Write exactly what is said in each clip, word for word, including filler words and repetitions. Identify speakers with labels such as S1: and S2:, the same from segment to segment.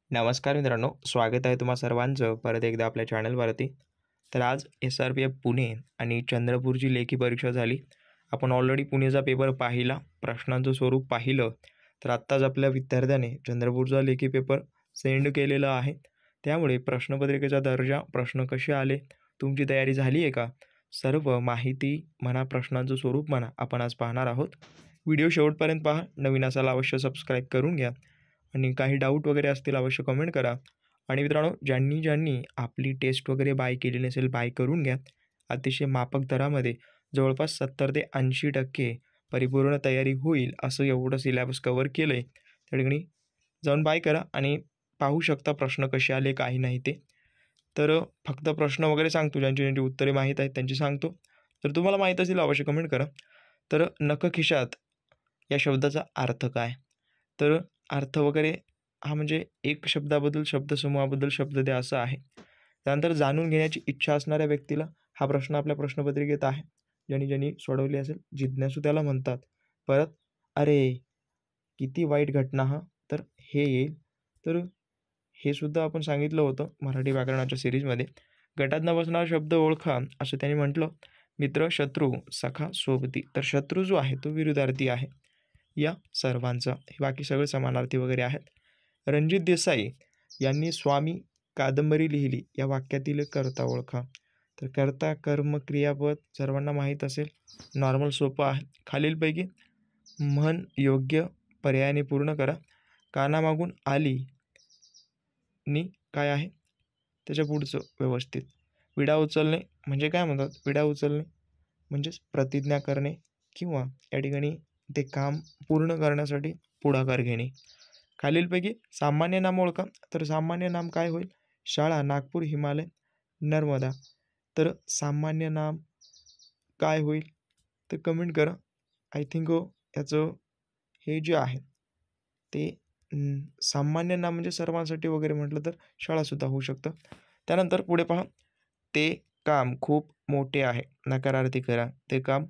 S1: नमस्कार मित्रांनो, स्वागत आहे तुम्हा सर्वांचं परत एकदा आपल्या चॅनलवरती. तर आज S R P F Pune आणि चंद्रपूरची लेखी परीक्षा झाली. आपण ऑलरेडी पुणेचा पेपर पाहिला, प्रश्नांचं स्वरूप पाहिलं. तर आत्ताच आपल्या विद्यार्थ्याने चंद्रपूरचा लेखी पेपर सेंड केलेला आहे. त्यामुळे प्रश्नपत्रिकेचा दर्जा, प्रश्न कसे आले, तुमची तयारी झाली आहे का, सर्व माहिती म्हणा, प्रश्नांचं स्वरूप म्हणा, आपण आज पाहणार आहोत. व्हिडिओ शेवटपर्यंत पहा. नवीन असाल अवश्य सबस्क्राईब करून घ्या आणि काही डाऊट वगैरे असतील अवश्य कमेंट करा. आणि मित्रांनो, ज्यांनी ज्यांनी आपली टेस्ट वगैरे बाय केली नसेल, बाय करून घ्या. अतिशय माफक दरामध्ये जवळपास सत्तर ते ऐंशी टक्के परिपूर्ण तयारी होईल असं एवढं सिलेबस कवर केलं आहे. त्या ठिकाणी जाऊन बाय करा आणि पाहू शकता प्रश्न कसे आले, काही नाही ते. तर फक्त प्रश्न वगैरे सांगतो, ज्यांची ज्यांची उत्तरे माहीत आहेत त्यांची सांगतो. तर तुम्हाला माहीत असेल अवश्य कमेंट करा. तर नख खिशात या शब्दाचा अर्थ काय? तर अर्थ वगैरे हा म्हणजे एक शब्दाबद्दल, शब्दसमूहाबद्दल शब्द द्या असं आहे. त्यानंतर जाणून घेण्याची इच्छा असणाऱ्या व्यक्तीला हा प्रश्न आपल्या प्रश्नपत्रिकेत आहे. ज्यांनी ज्यांनी सोडवली असेल, जिज्ञासू त्याला म्हणतात. परत अरे किती वाईट घटना, हा तर हे येईल. तर हे सुद्धा आपण सांगितलं होतं मराठी व्याकरणाच्या सिरीजमध्ये. गटात न बसणारा शब्द ओळखा असं त्यांनी म्हटलं. मित्र, शत्रू, सखा, सोबती. तर शत्रू जो आहे तो विरुद्धार्थी आहे या सर्वांचा. हे बाकी सगळे समानार्थी वगैरे आहेत. रणजित देसाई यांनी स्वामी कादंबरी लिहिली या वाक्यातील कर्ता ओळखा. तर कर्ता, कर्म, क्रियापद सर्वांना माहीत असेल. नॉर्मल सोपं आहे. खालीलपैकी म्हण योग्य पर्यायाने पूर्ण करा. कानामागून आली नी काय आहे त्याच्या पुढचं व्यवस्थित. विडा उचलणे म्हणजे काय म्हणतात? विडा उचलणे म्हणजेच प्रतिज्ञा करणे किंवा या ठिकाणी ते काम पूर्ण करण्यासाठी पुढाकार घेणे. खालीलपैकी सामान्य नाम ओळखा. तर सामान्य नाम काय होईल? शाळा, नागपूर, हिमालय, नर्मदा. तर सामान्य नाम काय होईल तर कमेंट करा. आय थिंक याचं हे जे आहे ते सामान्य नाम म्हणजे सर्वांसाठी वगैरे म्हटलं तर शाळासुद्धा होऊ शकतं. त्यानंतर पुढे पहा. ते काम खूप मोठे आहे. नकारार्थी करा. ते काम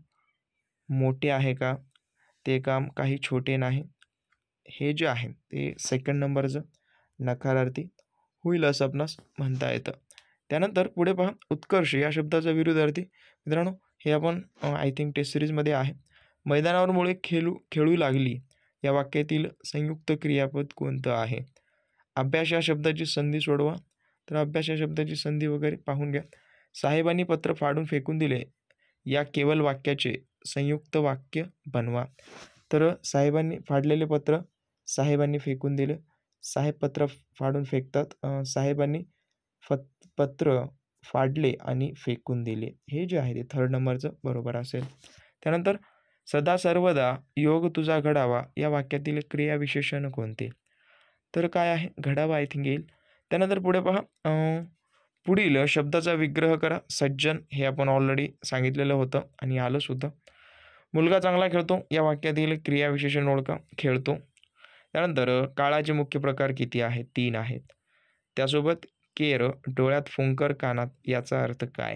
S1: मोठे आहे का? ते काम काही छोटे नाही. हे जे आहे ते सेकंड नंबरचं नकारार्थी होईल असं आपणास म्हणता येतं. त्यानंतर पुढे पहा. उत्कर्ष या शब्दाचा विरुद्धार्थी. मित्रांनो, हे आपण आय थिंक टेस्ट सिरीजमध्ये आहे. मैदानावर मुळे खेळू खेळू लागली या वाक्यातील संयुक्त क्रियापद कोणतं आहे? अभ्यास या शब्दाची संधी सोडवा. तर अभ्यास या शब्दाची संधी वगैरे पाहून घ्या. साहेबांनी पत्र फाडून फेकून दिले या केवळ वाक्याचे संयुक्त वाक्य बनवा. तर साहेबांनी फाडलेले पत्र साहेबांनी फेकून दिले. साहेब पत्र फाडून फेकतात. साहेबांनी फत पत्र फाडले आणि फेकून दिले. हे जे आहे ते थर्ड नंबरचं बरोबर असेल. त्यानंतर सदा सर्वदा योग तुझा घडावा या वाक्यातील क्रियाविशेषण कोणते? तर काय आहे? घडावा आय थिंक येईल. त्यानंतर पुढे पहा. पुढील शब्दाचा विग्रह करा. सज्जन हे आपण ऑलरेडी सांगितलेलं होतं आणि आलं सुद्धा. मुलगा चांगला खेळतो या वाक्यातील क्रियाविशेषण ओळखा. खेळतो. त्यानंतर काळाचे मुख्य प्रकार किती आहेत? तीन आहेत. त्यासोबत केर, डोळ्यात फुंकर, कानात याचा अर्थ काय?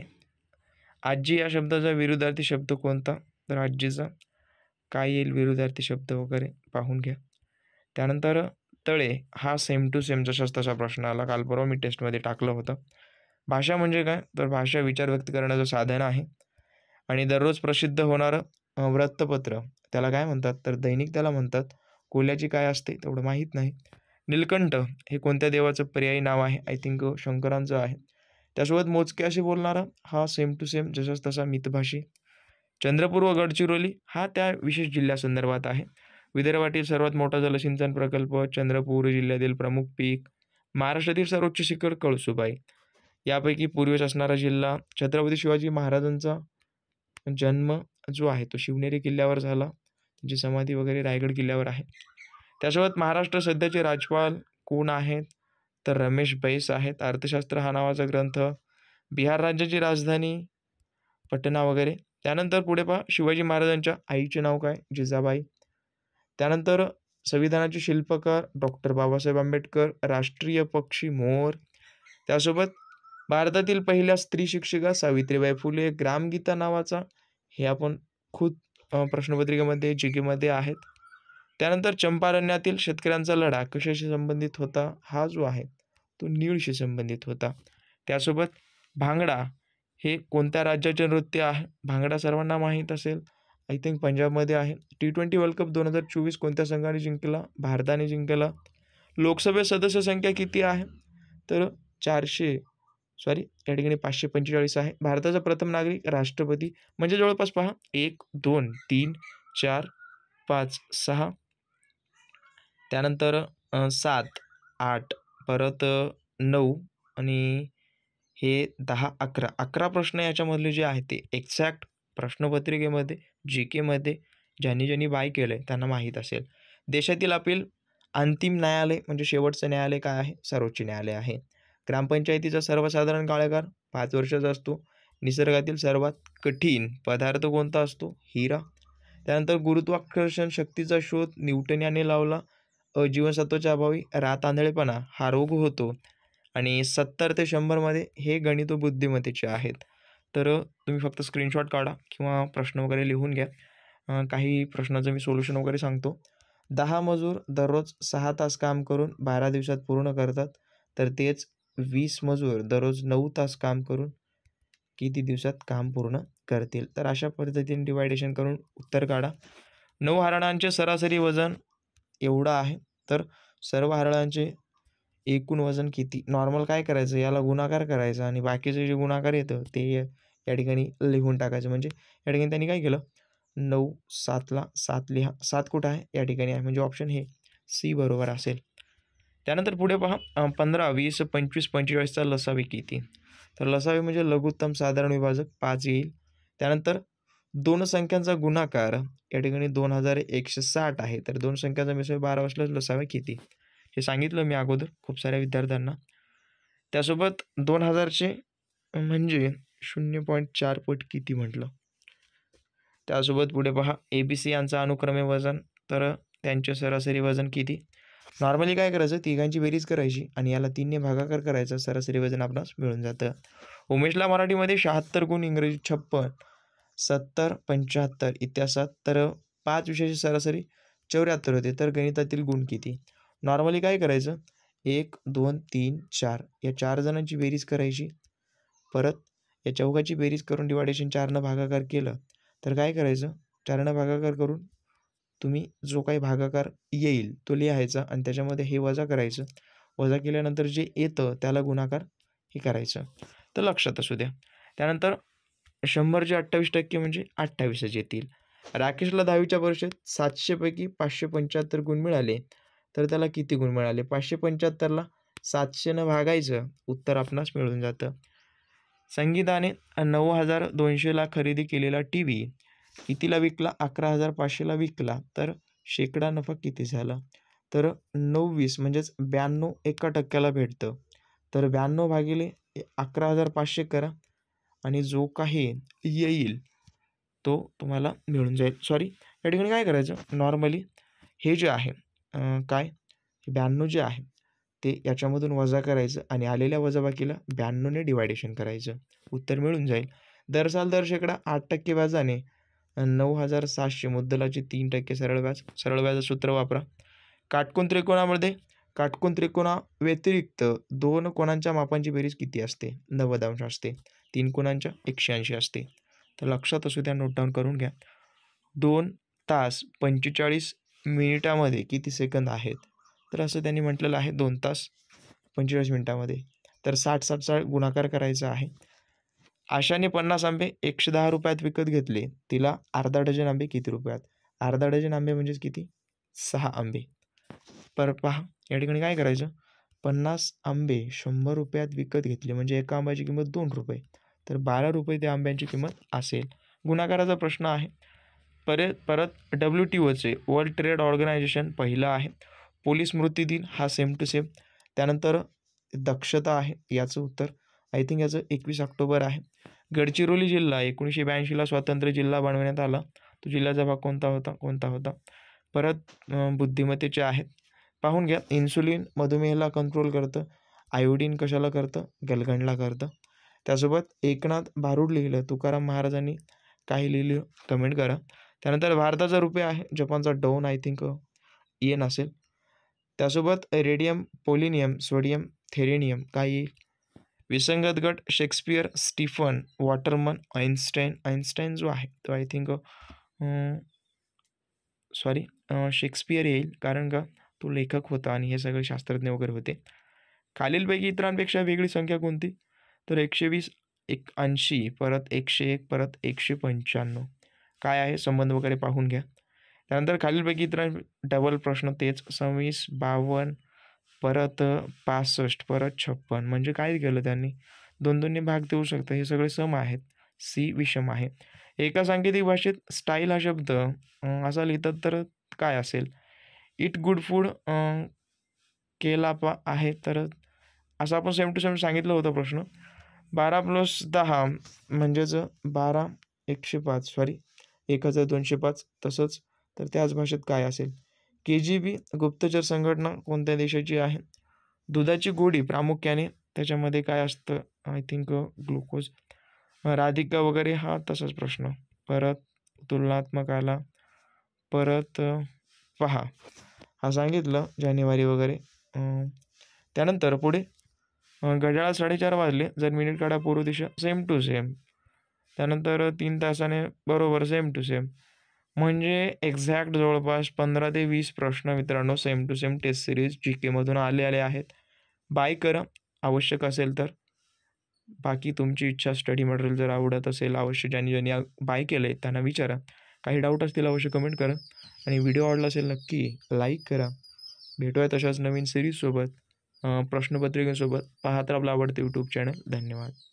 S1: आजी या शब्दाचा विरुद्धार्थी शब्द कोणता? तर आजीचा काय येईल विरुद्धार्थी शब्द वगैरे पाहून घ्या. त्यानंतर तळे हा सेम टू सेम जशाच तसा प्रश्न आला. काल परवा मी टेस्टमध्ये टाकलं होतं. भाषा म्हणजे काय? तर भाषा विचार व्यक्त करण्याचं साधन आहे. आणि दररोज प्रसिद्ध होणारं वृत्तपत्र त्याला काय म्हणतात? तर दैनिक त्याला म्हणतात. कोल्याची काय असते तेवढं माहीत नाही. नीलकंठ हे कोणत्या देवाचं पर्यायी नाव आहे? आय थिंक शंकरांचं आहे. त्यासोबत मोजके असे बोलणारा हा सेम टू सेम जसाच तसा मितभाषी. चंद्रपूर व गडचिरोली हा त्या विशेष जिल्ह्यासंदर्भात आहे. विदर्भातील सर्वात मोठा जलसिंचन प्रकल्प, चंद्रपूर जिल्ह्यातील प्रमुख पीक, महाराष्ट्रातील सर्वोच्च शिखर कळसुबाई. यापैकी पूर्वेस असणारा जिल्हा. छत्रपती शिवाजी महाराजांचा जन्म जो आहे तो शिवनेरी किल्ल्यावर झाला. त्यांची समाधी वगैरे रायगड किल्ल्यावर आहे. त्यासोबत महाराष्ट्र सध्याचे राज्यपाल कोण आहेत? तर रमेश बैस आहेत. अर्थशास्त्र हा नावाचा ग्रंथ. बिहार राज्याची राजधानी पटना वगैरे. त्यानंतर पुढे पहा. शिवाजी महाराजांच्या आईचे नाव काय? जिजाबाई. त्यानंतर संविधानाचे शिल्पकार डॉक्टर बाबासाहेब आंबेडकर. राष्ट्रीय पक्षी मोर. त्यासोबत भारतातील पहिल्या स्त्री शिक्षिका सावित्रीबाई फुले. ग्रामगीता नावाचा हे आपण खुद प्रश्नपत्रिकेमध्ये जी केमध्ये आहेत. त्यानंतर चंपारण्यातील शेतकऱ्यांचा लढा कशाशी संबंधित होता? हा जो आहे तो नीळशी संबंधित होता. त्यासोबत भांगडा हे कोणत्या राज्याचे नृत्य आहे? भांगडा सर्वांना माहीत असेल, आय थिंक पंजाबमध्ये आहे. टी ट्वेंटी वर्ल्ड कप दोन हजार चोवीस कोणत्या संघाने जिंकला? भारताने जिंकला. लोकसभेत सदस्य संख्या किती आहे? तर चारशे सॉरी या ठिकाणी पाचशे पंचेचाळीस आहे. भारताचा प्रथम नागरिक राष्ट्रपती म्हणजे जवळपास पहा एक दोन तीन चार पाच सहा त्यानंतर सात आठ परत नऊ आणि हे दहा अकरा अकरा प्रश्न याच्यामधले जे आहे ते एक्झॅक्ट प्रश्नपत्रिकेमध्ये जी केमध्ये ज्यांनी ज्यांनी बाय केलं आहे त्यांना माहीत असेल. देशातील अपील अंतिम न्यायालय म्हणजे शेवटचं न्यायालय काय आहे? सर्वोच्च न्यायालय आहे. ग्रामपंचायतीचा सर्वसाधारण कार्यकाळ पाच वर्षाचा असतो. निसर्गातील सर्वात कठीण पदार्थ कोणता असतो? हिरा. त्यानंतर गुरुत्वाकर्षण शक्तीचा शोध न्यूटन याने लावला. जीवनसत्वाच्या अभावी रात आंधळेपणा हा रोग होतो. आणि सत्तर ते शंभरमध्ये हे गणित व बुद्धिमत्तेचे आहेत. तर तुम्ही फक्त स्क्रीनशॉट काढा किंवा प्रश्न वगैरे लिहून घ्या. काही प्रश्नाचं मी सोल्युशन वगैरे सांगतो. दहा मजूर दररोज सहा तास काम करून बारा दिवसात पूर्ण करतात, तर तेच वीस मजूर दररोज नऊ तास काम करून किती दिवसात काम पूर्ण करतील? तर अशा पद्धतीने डिवायडेशन करून उत्तर काढा. नऊ हरणांचे सरासरी वजन एवढं आहे, तर सर्व हरणांचे एकूण वजन किती? नॉर्मल काय करायचं, याला गुणाकार करायचा आणि बाकीचे जे गुणाकार येतं ते या ठिकाणी लिहून टाकायचं. म्हणजे या ठिकाणी त्यांनी काय केलं, नऊ सातला सात लिहा, सात कुठं आहे? या ठिकाणी आहे, म्हणजे ऑप्शन हे सी बरोबर असेल. त्यानंतर पुढे पहा, पंधरा वीस पंचवीस पंचेचाळीसचा लसावी किती? तर लसावी म्हणजे लघुत्तम साधारण विभाजक पाच येईल. त्यानंतर दोन संख्यांचा गुणाकार या ठिकाणी दोन हजार एकशे साठ आहे, तर दोन संख्यांचा मिसळ बारा असल्यास लसावी किती? हे सांगितलं मी अगोदर खूप साऱ्या विद्यार्थ्यांना. त्यासोबत दोन हजारचे म्हणजे शून्य पॉईंट चार पट किती म्हटलं. त्यासोबत पुढे पहा, ए बी सी यांचा अनुक्रमे वजन, तर त्यांचे सरासरी वजन किती? नॉर्मली काय करायचं, तिघांची बेरीज करायची आणि याला तीनने भागाकार करायचा, सरासरी वजन आपणास मिळून जातं. उमेशला मराठीमध्ये शहात्तर गुण, इंग्रजी छप्पन, सत्तर पंच्याहत्तर इतिहासात तर पाच विषयाची सरासरी चौऱ्याहत्तर होते, तर गणितातील गुण किती? नॉर्मली काय करायचं, एक दोन तीन चार या चार जणांची बेरीज करायची, परत या चौघाची बेरीज करून डिवायडेशन चारनं भागाकार केलं तर काय करायचं, चारनं भागाकार करून तुम्ही जो काही भागाकार येईल तो लिहायचा आणि त्याच्यामध्ये हे वजा करायचं. वजा केल्यानंतर जे येतं त्याला गुणाकार हे करायचं, तर लक्षात असू द्या. त्यानंतर शंभरचे अठ्ठावीस टक्के म्हणजे अठ्ठावीसच येतील. राकेशला दहावीच्या परीक्षेत सातशेपैकी पाचशे पंच्याहत्तर गुण मिळाले, तर त्याला किती गुण मिळाले? पाचशे पंच्याहत्तरला सातशेनं भागायचं, उत्तर आपणास मिळून जातं. संगीताने नऊ हजार दोनशेला खरेदी केलेला टी व्ही कितीला विकला? अकरा हजार पाचशेला विकला, तर शेकडा नफा किती झाला? तर नव्वीस म्हणजेच ब्याण्णव एका टक्क्याला भेटतं, तर ब्याण्णव भागिले अकरा हजार पाचशे करा आणि जो काही येईल तो तुम्हाला मिळून जाईल. सॉरी या ठिकाणी काय करायचं, नॉर्मली हे जे आहे काय ब्याण्णव जे आहे ते याच्यामधून वजा करायचं आणि आलेल्या वजाबाकीला ब्याण्णवने डिवायडेशन करायचं, उत्तर मिळून जाईल. दर साल दर शेकडा आठ टक्के व्याजाने नऊ हजार सातशे मुद्दलाचे तीन टक्के सरळ व्याज. सरळ व्याजाचं सूत्र वापरा. काटकोन त्रिकोणामध्ये काटकोन त्रिकोणा व्यतिरिक्त दोन कोणांच्या मापांची बेरीज किती असते? नव्वद अंश असते. तीन कोणांच्या एकशे ऐंशी असते. तर लक्षात असू द्या, नोट डाऊन करून घ्या. दोन तास पंचेचाळीस मिनिटामध्ये किती सेकंद आहेत? तर असं त्यांनी म्हटलेलं आहे दोन तास पंचेचाळीस मिनिटामध्ये, तर साठ साठ साठ गुणाकार करायचा आहे. आशाने पन्नास आंबे एकशे दहा रुपयात विकत घेतले, तिला अर्धा डझन आंबे किती रुपयात? अर्धा डझन आंबे म्हणजेच किती? सहा आंबे. पर पहा या ठिकाणी काय करायचं, पन्नास आंबे शंभर रुपयात विकत घेतले म्हणजे एका आंब्याची किंमत दोन रुपये, तर बारा रुपये त्या आंब्यांची किंमत असेल. गुणाकाराचा प्रश्न आहे. परत परत डब्ल्यू टी ओचे वर्ल्ड ट्रेड ऑर्गनायझेशन पहिलं आहे. पोलीस स्मृती दिन हा सेम टू सेम. त्यानंतर दक्षता आहे, याचं उत्तर आय थिंक याचं एकवीस ऑक्टोबर आहे. गडचिरोली जिल्हा एकोणीसशे ब्याऐंशीला स्वातंत्र्य जिल्हा बनवण्यात आला, तो जिल्ह्याचा भाग कोणता होता? कोणता होता? परत बुद्धिमत्तेचे आहेत, पाहून घ्या. इन्सुलिन मधुमेहाला कंट्रोल करतं, आयोडीन कशाला करतं? गलगंडला करतं. त्यासोबत एकनाथ भारूड लिहिलं, तुकाराम महाराजांनी काही लिहिलं कमेंट करा. त्यानंतर भारताचा रुपये आहे, जपानचा डोन आय थिंक एन असेल. त्यासोबत रेडियम, पोलिनियम, सोडियम, थेरेनियम काय येईल? विसंगत गट Shakespeare, Stephen, Waterman, Einstein. Einstein जो आहे तो आय थिंक सॉरी शेक्सपियर येईल, कारण का तो लेखक होता आणि हे सगळे शास्त्रज्ञ वगैरे होते. खालीलपैकी इतरांपेक्षा वेगळी संख्या कोणती? तर एकशे वीस, एक ऐंशी, परत एकशे एक, परत एकशे पंच्याण्णव. काय आहे संबंध वगैरे पाहून घ्या. त्यानंतर खालीलपैकी इतर डबल प्रश्न तेच सव्वीस, बावन्न, परत पासष्ट, परत छप्पन. म्हणजे काय केलं त्यांनी? दोन दोनने भाग देऊ शकतं. हे सगळे सम आहेत. सी विषम आहे. एका सांकेतिक भाषेत स्टाईल हा शब्द असा लिहितात तर काय असेल? इट गुड फूड केला पा आहे तर असं आपण सेम टू सेम सांगितलं होतं प्रश्न. बारा प्लस दहा म्हणजेच बारा एकशे पाच सॉरी एक हजार दोनशे पाच. तसंच तर त्याच भाषेत काय असेल? के जी बी गुप्तचर संघटना कोणत्या देशाची आहे? दुधाची गोडी प्रामुख्याने त्याच्यामध्ये काय असतं? I think glucose. राधिका वगैरे हा तसाच प्रश्न. परत तुलनात्मक आला. परत पहा हा सांगितलं जानेवारी वगैरे. त्यानंतर पुढे घड्याळात साडेचार वाजले जर मिनिट काढा पूर्व दिशा, सेम टू सेम. त्यानंतर तीन तासाने बरोबर सेम टू सेम. म्हणजे एक्झॅक्ट जवळपास पंधरा ते वीस प्रश्न मित्रांनो same to same test series जी केमधून आले आले आहेत. बाय करा आवश्यक असेल तर. बाकी तुमची इच्छा, स्टडी मटेरियल जर आवडत असेल अवश्य ज्यांनी ज्यांनी बाय केलं आहे त्यांना विचारा. काही डाऊट असतील अवश्य कमेंट करा आणि व्हिडिओ आवडला असेल नक्की लाईक करा. भेटूया तशाच नवीन सिरीजसोबत, प्रश्नपत्रिकेसोबत. पाहत आपलं आवडते यूट्यूब चॅनल. धन्यवाद.